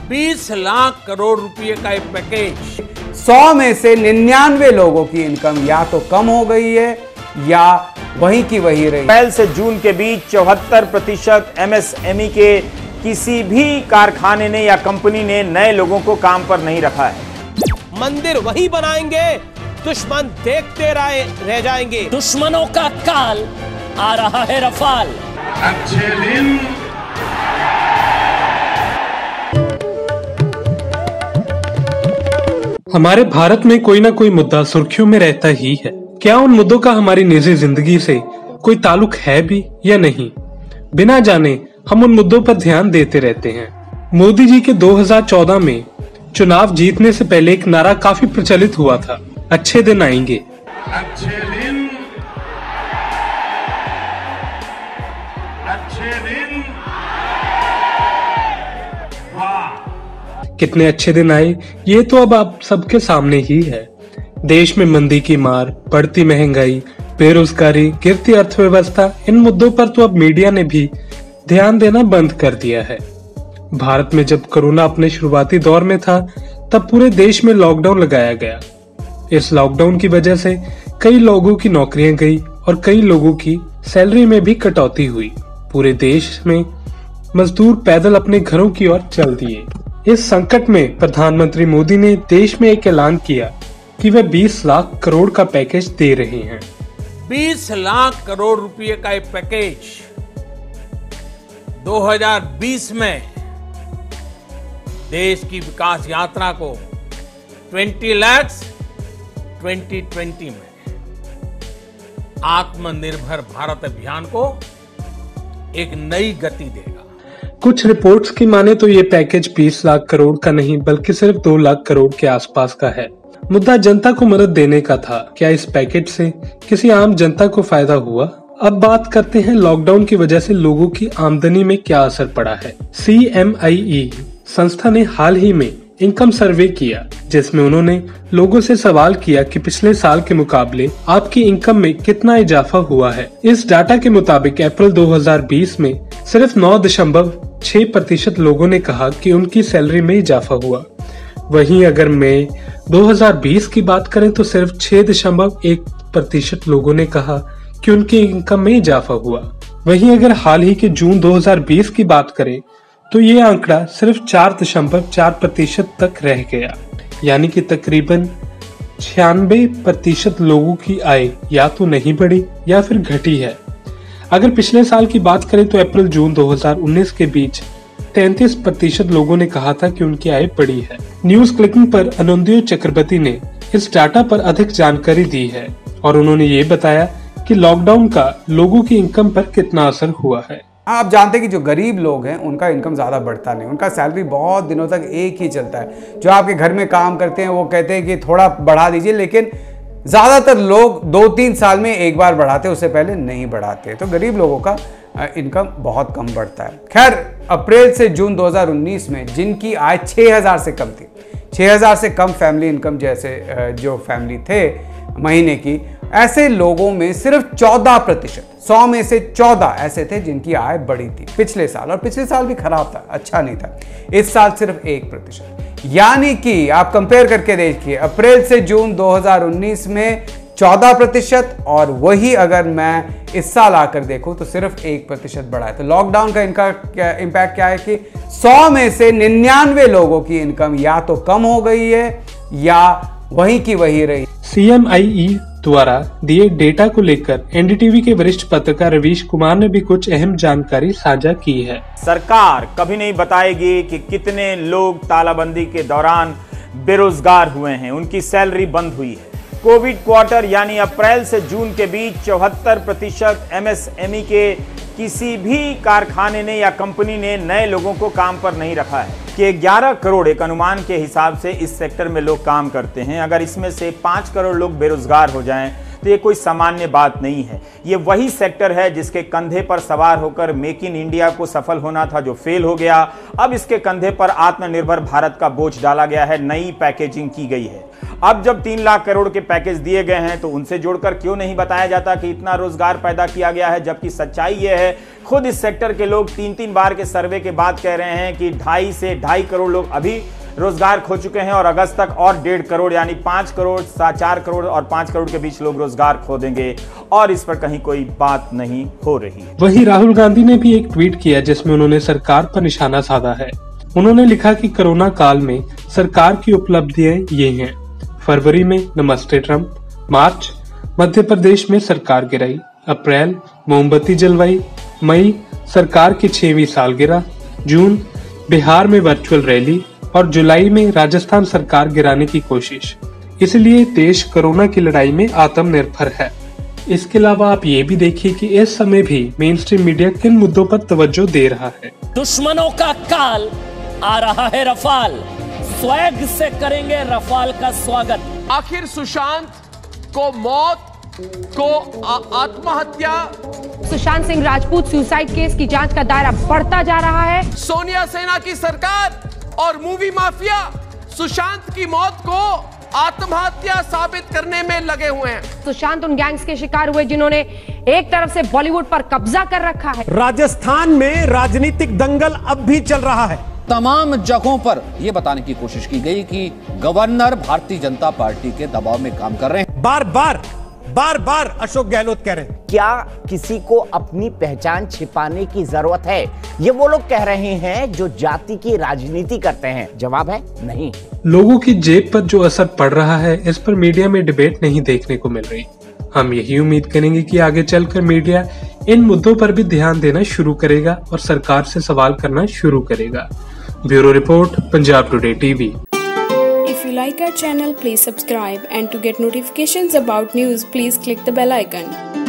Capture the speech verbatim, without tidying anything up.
बीस लाख करोड़ रुपए का एक पैकेज। सौ में से निन्यानवे लोगों की इनकम या तो कम हो गई है या वही की वही रही। अप्रैल से जून के बीच चौहत्तर प्रतिशत एमएसएमई के किसी भी कारखाने ने या कंपनी ने नए लोगों को काम पर नहीं रखा है। मंदिर वही बनाएंगे, दुश्मन देखते रह जाएंगे। दुश्मनों का काल आ रहा है रफाल। अच्छे दिन हमारे भारत में कोई ना कोई मुद्दा सुर्खियों में रहता ही है। क्या उन मुद्दों का हमारी निजी जिंदगी से कोई ताल्लुक है भी या नहीं, बिना जाने हम उन मुद्दों पर ध्यान देते रहते हैं। मोदी जी के दो हज़ार चौदह में चुनाव जीतने से पहले एक नारा काफी प्रचलित हुआ था, अच्छे दिन आएंगे। अच्छे दिन अच्छे दिन वाह। कितने अच्छे दिन आए ये तो अब आप सबके सामने ही है। देश में मंदी की मार, बढ़ती महंगाई, बेरोजगारी, गिरती अर्थव्यवस्था, इन मुद्दों पर तो अब मीडिया ने भी ध्यान देना बंद कर दिया है। भारत में जब कोरोना अपने शुरुआती दौर में था तब पूरे देश में लॉकडाउन लगाया गया। इस लॉकडाउन की वजह से कई लोगों की नौकरियां गई और कई लोगों की सैलरी में भी कटौती हुई। पूरे देश में मजदूर पैदल अपने घरों की ओर चल दिए। इस संकट में प्रधानमंत्री मोदी ने देश में एक ऐलान किया कि वे बीस लाख करोड़ का पैकेज दे रहे हैं। बीस लाख करोड़ रुपए का एक पैकेज दो हज़ार बीस में देश की विकास यात्रा को बीस लाख ट्वेंटी ट्वेंटी में आत्मनिर्भर भारत अभियान को एक नई गति देगा। कुछ रिपोर्ट्स की माने तो ये पैकेज बीस लाख करोड़ का नहीं बल्कि सिर्फ दो लाख करोड़ के आसपास का है। मुद्दा जनता को मदद देने का था। क्या इस पैकेज से किसी आम जनता को फायदा हुआ? अब बात करते हैं लॉकडाउन की वजह से लोगों की आमदनी में क्या असर पड़ा है। सी एम आई ई संस्था ने हाल ही में इनकम सर्वे किया जिसमें उन्होंने लोगों से सवाल किया कि पिछले साल के मुकाबले आपकी इनकम में कितना इजाफा हुआ है। इस डाटा के मुताबिक अप्रैल दो हज़ार बीस में सिर्फ नौ दशमलव छह प्रतिशत लोगों ने कहा कि उनकी सैलरी में इजाफा हुआ। वहीं अगर मई दो हज़ार बीस की बात करें तो सिर्फ छह दशमलव एक प्रतिशत लोगों ने कहा कि उनकी इनकम में इजाफा हुआ। वहीं अगर हाल ही के जून दो हज़ार बीस की बात करें तो ये आंकड़ा सिर्फ चार दशमलव चार प्रतिशत तक रह गया, यानी कि तकरीबन छियानबे प्रतिशत लोगों की आय या तो नहीं बढ़ी या फिर घटी है। अगर पिछले साल की बात करें तो अप्रैल जून दो हज़ार उन्नीस के बीच तैंतीस प्रतिशत लोगों ने कहा था कि उनकी आय बढ़ी है। न्यूज क्लिकिंग पर आनंदो चक्रवर्ती ने इस डाटा पर अधिक जानकारी दी है और उन्होंने ये बताया कि लॉकडाउन का लोगों की इनकम पर कितना असर हुआ है। आप जानते हैं कि जो गरीब लोग हैं उनका इनकम ज़्यादा बढ़ता नहीं, उनका सैलरी बहुत दिनों तक एक ही चलता है। जो आपके घर में काम करते हैं वो कहते हैं कि थोड़ा बढ़ा दीजिए, लेकिन ज़्यादातर लोग दो तीन साल में एक बार बढ़ाते, उससे पहले नहीं बढ़ाते। तो गरीब लोगों का इनकम बहुत कम बढ़ता है। खैर, अप्रैल से जून दो हज़ार उन्नीस में जिनकी आय छः हज़ार से कम थी, छः हज़ार से कम फैमिली इनकम जैसे जो फैमिली थे महीने की, ऐसे लोगों में सिर्फ चौदह प्रतिशत, सौ में से चौदह ऐसे थे जिनकी आय बढ़ी थी पिछले साल। और पिछले साल भी खराब था, अच्छा नहीं था। इस साल सिर्फ एक प्रतिशत। यानी कि आप कंपेयर करके देखिए, अप्रैल से जून दो हज़ार उन्नीस में चौदह प्रतिशत और वही अगर मैं इस साल आकर देखूं तो सिर्फ एक प्रतिशत बढ़ा है। तो लॉकडाउन का इनका क्या इम्पैक्ट क्या है कि सौ में से निन्यानवे लोगों की इनकम या तो कम हो गई है या वही की वही रही। सी एम आई ई द्वारा दिए डेटा को लेकर एन डी टी वी के वरिष्ठ पत्रकार रवीश कुमार ने भी कुछ अहम जानकारी साझा की है। सरकार कभी नहीं बताएगी कि कितने लोग तालाबंदी के दौरान बेरोजगार हुए हैं, उनकी सैलरी बंद हुई है। कोविड क्वार्टर यानी अप्रैल से जून के बीच चौहत्तर प्रतिशत एम एस एम ई के किसी भी कारखाने ने या कंपनी ने नए लोगों को काम पर नहीं रखा है कि ग्यारह करोड़ एक अनुमान के हिसाब से इस सेक्टर में लोग काम करते हैं। अगर इसमें से पाँच करोड़ लोग बेरोजगार हो जाएं तो ये कोई सामान्य बात नहीं है। ये वही सेक्टर है जिसके कंधे पर सवार होकर मेक इन इंडिया को सफल होना था, जो फेल हो गया। अब इसके कंधे पर आत्मनिर्भर भारत का बोझ डाला गया है, नई पैकेजिंग की गई है। अब जब तीन लाख करोड़ के पैकेज दिए गए हैं तो उनसे जोड़कर क्यों नहीं बताया जाता कि इतना रोजगार पैदा किया गया है, जबकि सच्चाई यह है खुद इस सेक्टर के लोग तीन तीन बार के सर्वे के बाद कह रहे हैं कि ढाई से ढाई करोड़ लोग अभी रोजगार खो चुके हैं और अगस्त तक और डेढ़ करोड़ यानी पांच करोड़ चार करोड़ और पांच करोड़ के बीच लोग रोजगार खो देंगे और इस पर कहीं कोई बात नहीं हो रही। वहीं राहुल गांधी ने भी एक ट्वीट किया जिसमें उन्होंने सरकार पर निशाना साधा है। उन्होंने लिखा कि कोरोना काल में सरकार की उपलब्धियां ये हैं। फरवरी में नमस्ते ट्रंप, मार्च मध्य प्रदेश में सरकार गिराई, अप्रैल मोमबत्ती जलवाई, मई सरकार की छहवीं सालगिरह, जून बिहार में वर्चुअल रैली और जुलाई में राजस्थान सरकार गिराने की कोशिश। इसलिए देश कोरोना की लड़ाई में आत्मनिर्भर है। इसके अलावा आप ये भी देखिए कि इस समय भी मेन स्ट्रीम मीडिया किन मुद्दों पर तवज्जो दे रहा है। दुश्मनों का काल, आ रहा है रफाल, स्वैग से करेंगे रफाल का स्वागत। आखिर सुशांत को मौत को आत्महत्या, सुशांत सिंह राजपूत सुसाइड केस की जांच का दायरा बढ़ता जा रहा है। सोनिया सेना की सरकार और मूवी माफिया सुशांत की मौत को आत्महत्या साबित करने में लगे हुए हैं। सुशांत उन गैंग्स के शिकार हुए जिन्होंने एक तरफ से बॉलीवुड पर कब्जा कर रखा है। राजस्थान में राजनीतिक दंगल अब भी चल रहा है। तमाम जगहों पर यह बताने की कोशिश की गई कि गवर्नर भारतीय जनता पार्टी के दबाव में काम कर रहे हैं। बार बार बार बार अशोक गहलोत कह रहे हैं, क्या किसी को अपनी पहचान छिपाने की जरूरत है? ये वो लोग कह रहे हैं जो जाति की राजनीति करते हैं। जवाब है नहीं। लोगों की जेब पर जो असर पड़ रहा है, इस पर मीडिया में डिबेट नहीं देखने को मिल रही। हम यही उम्मीद करेंगे कि आगे चलकर मीडिया इन मुद्दों पर भी ध्यान देना शुरू करेगा और सरकार से सवाल करना शुरू करेगा। Bureau report, Punjab today TV. If you like our channel, please subscribe, and to get notifications about news, please click the bell icon.